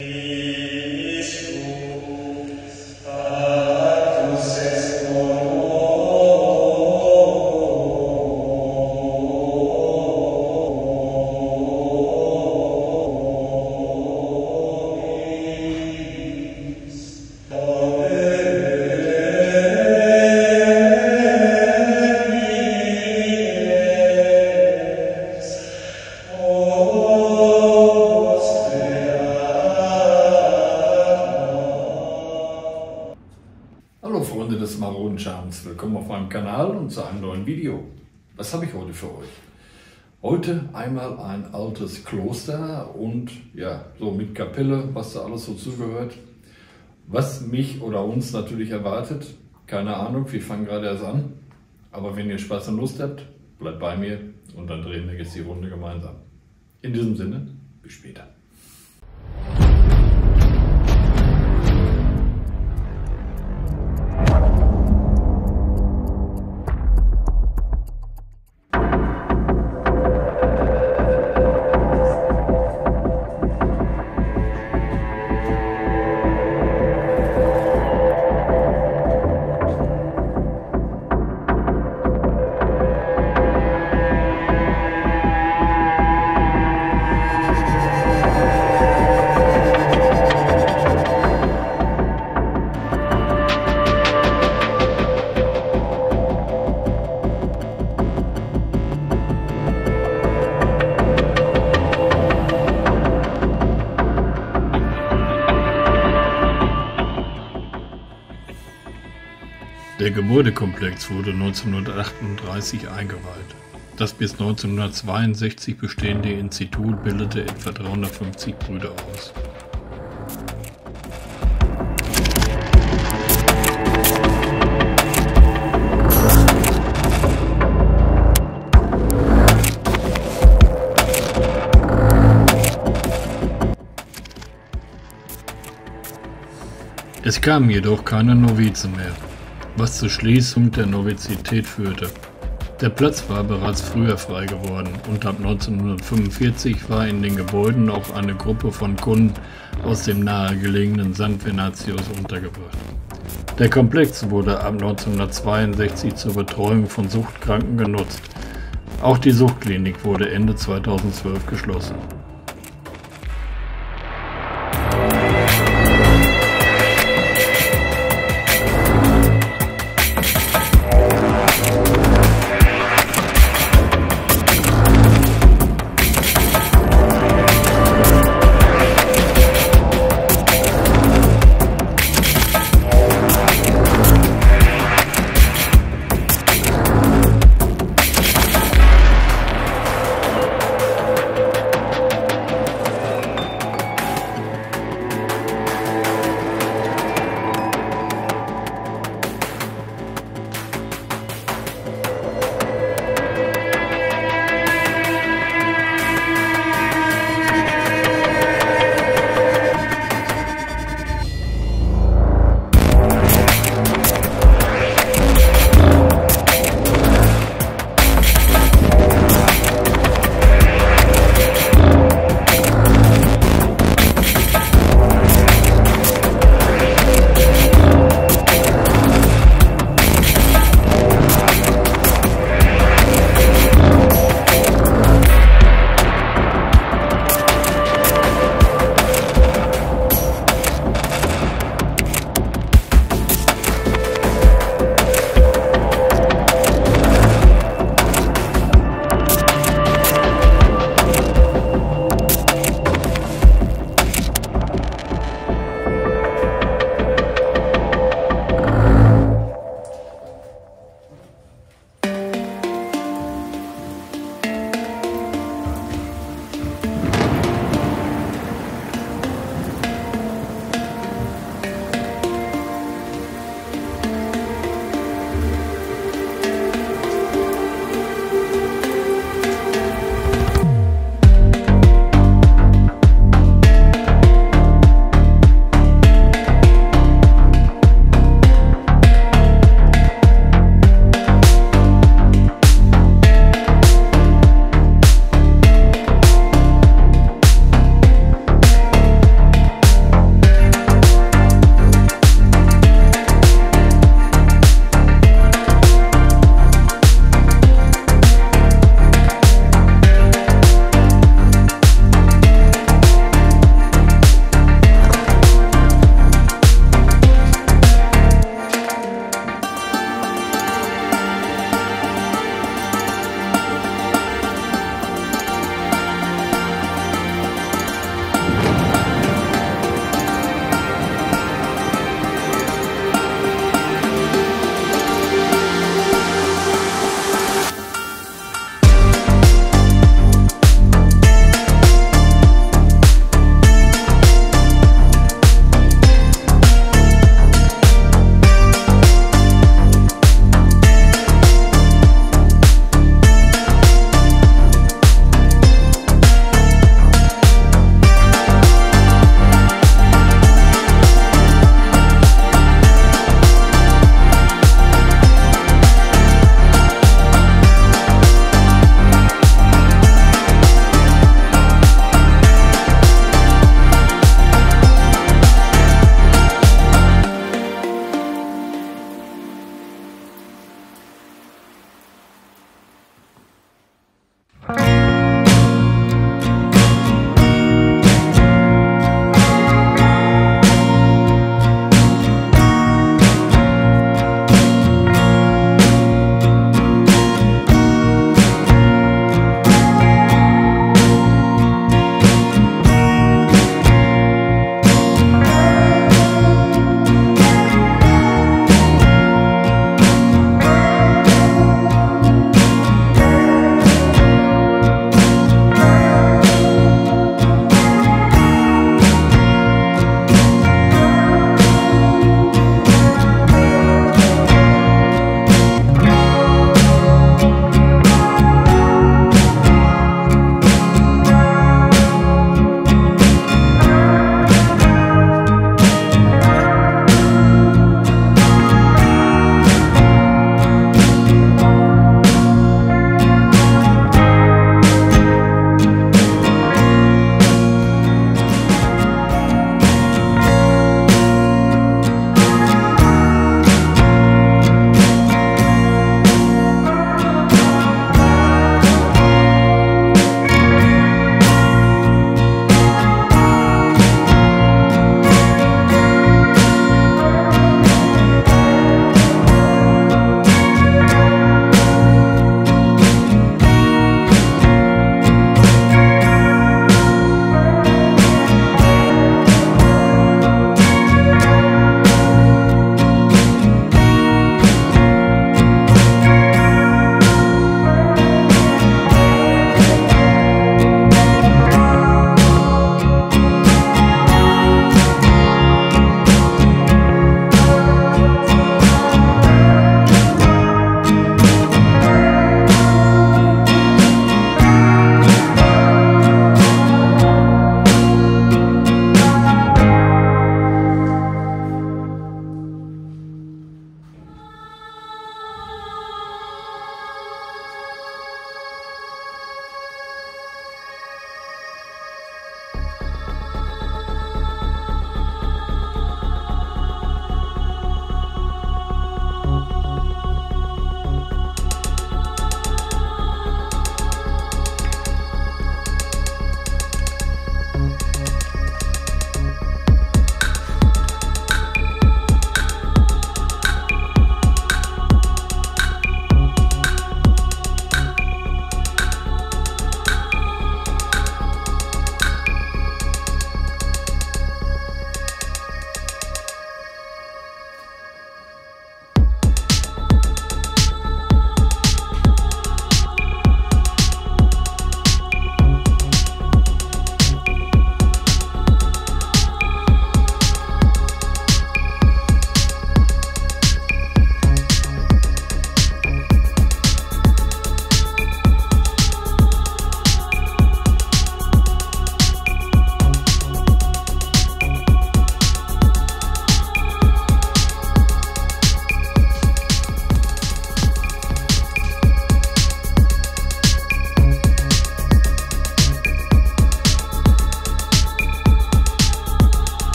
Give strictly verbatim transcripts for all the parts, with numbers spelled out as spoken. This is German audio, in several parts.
Hallo Freunde des Maronenschamens, willkommen auf meinem Kanal und zu einem neuen Video. Was habe ich heute für euch? Heute einmal ein altes Kloster und ja, so mit Kapelle, was da alles so zugehört. Was mich oder uns natürlich erwartet, keine Ahnung, wir fangen gerade erst an. Aber wenn ihr Spaß und Lust habt, bleibt bei mir und dann drehen wir jetzt die Runde gemeinsam. In diesem Sinne, bis später. Der Gebäudekomplex wurde neunzehnhundertachtunddreißig eingeweiht. Das bis neunzehnhundertzweiundsechzig bestehende Institut bildete etwa dreihundertfünfzig Brüder aus. Es kamen jedoch keine Novizen mehr, was zur Schließung der Novizität führte. Der Platz war bereits früher frei geworden und ab neunzehnhundertfünfundvierzig war in den Gebäuden auch eine Gruppe von Kunden aus dem nahegelegenen Sankt Venantius untergebracht. Der Komplex wurde ab neunzehnhundertzweiundsechzig zur Betreuung von Suchtkranken genutzt. Auch die Suchtklinik wurde Ende zweitausendzwölf geschlossen.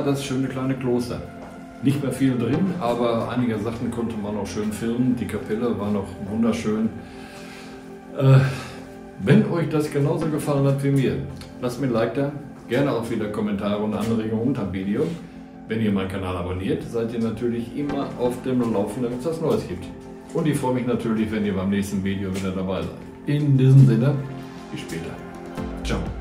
das schöne kleine Kloster. Nicht mehr viel drin, aber einige Sachen konnte man auch schön filmen. Die Kapelle war noch wunderschön. Äh, wenn euch das genauso gefallen hat wie mir, lasst mir ein Like da. Gerne auch wieder Kommentare und Anregungen unter dem Video. Wenn ihr meinen Kanal abonniert, seid ihr natürlich immer auf dem Laufenden, wenn es was Neues gibt. Und ich freue mich natürlich, wenn ihr beim nächsten Video wieder dabei seid. In diesem Sinne, bis später. Ciao.